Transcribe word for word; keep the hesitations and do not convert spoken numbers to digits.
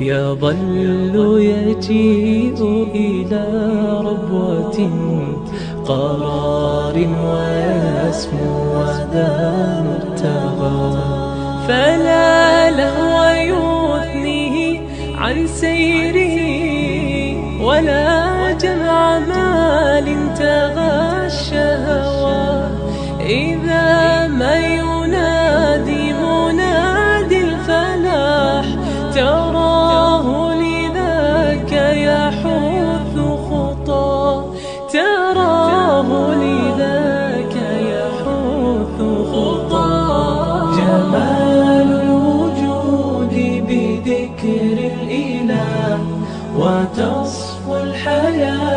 يظل يجيء إلى ربوة قرار ويسمو وذا مرتغى، فلا لهو يثنيه عن سيره ولا جمع مال تغى الشهوى. إذا ما ينادي منادي الفلاح تراه لذاك يحث خطى، تراه لذاك يحث خطى. جمال الوجود بذكر الإله وتصفو الحياة